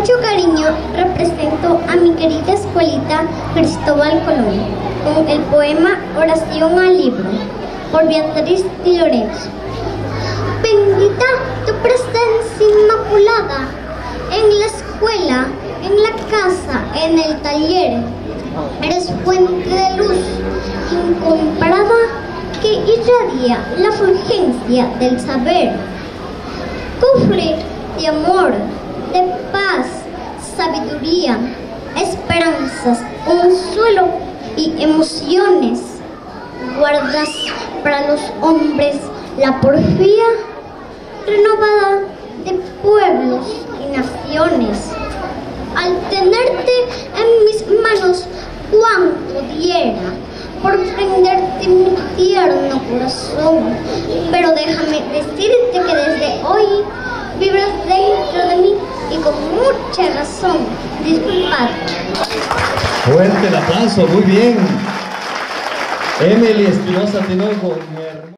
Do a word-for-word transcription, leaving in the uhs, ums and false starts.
mucho cariño represento a mi querida escuelita Cristóbal Colón con el poema Oración al Libro, por Beatriz Di Lorenzo. Bendita tu presencia inmaculada, en la escuela, en la casa, en el taller. Eres fuente de luz incomparada que irradia la fulgencia del saber. Cofre de amor, de paz, sabiduría, esperanzas, consuelo y emociones. Guardas para los hombres la porfía renovada de pueblos y naciones. Al tenerte en mis manos, cuánto diera por prenderte mi tierno corazón. Pero déjame decirte que desde hoy vibras dentro de mí y con mucha razón. Disculpad. Fuerte el aplauso, muy bien. Emily Espinosa Tinoco.